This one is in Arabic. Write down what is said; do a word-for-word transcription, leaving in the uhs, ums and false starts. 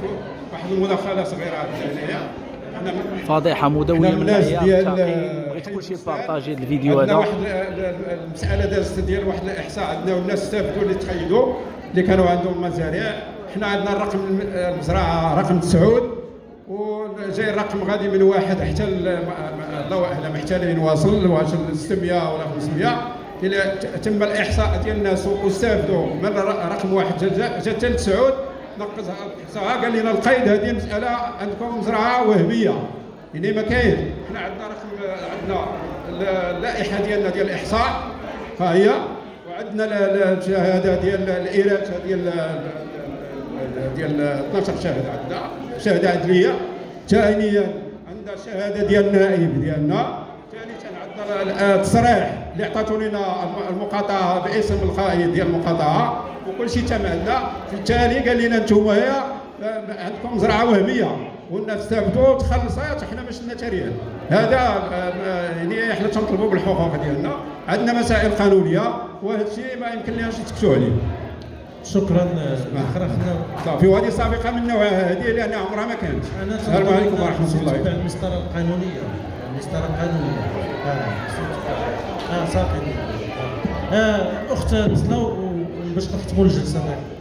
واحد المداخله صغيره هنايا. فضيحه مدويه من الناس ديال بغيت كلشي بارطاجي الفيديو هذا. عندنا واحد المساله دازت ديال واحد الاحصاء عندنا، والناس استافدوا اللي تخيلوا اللي كانوا عندهم مزارع. حنا عندنا الرقم المزرعه رقم تسعود، وجاي الرقم غادي من واحد حتى الله اعلم حتى لين واصل واش ستمائة ولا خمسمائة. الى تم الاحصاء ديال الناس واستافدوا من رقم واحد جا حتى لتسعود، نقصها الاحصاء قال لنا القيد هذه مساله عندكم مزرعه وهميه، يعني ما كاين. حنا عندنا رقم، عندنا اللائحه ديالنا ديال الاحصاء ها هي، وعندنا الشهاده ديال الاراثه ديال ديال اثناش شهاده، عندنا شهاده عدليه. ثانيا عندنا الشهاده ديال النائب ديالنا. ثالثا عندنا التصريح اللي عطاتو لنا المقاطعه باسم القائد ديال المقاطعه، وكل شيء تم عندنا. في التالي قال لنا انتم عندكم مزرعه وهميه والناس استافدوا تخلصات، حنا ما شفنا تاريخ هذا. يعني حنا تنطلبوا بالحقوق ديالنا، عندنا مسائل قانونيه وهذا الشيء ما يمكن لناش نسكتوا عليه. شكرا. صافي، وهذه سابقه من نوعها هذه لان عمرها ما كانت. السلام عليكم ورحمه الله. المسطره القانونيه، المسطره القانونيه. اه اه صافي. اه اخت نزلوا باش نختموا الجلسه.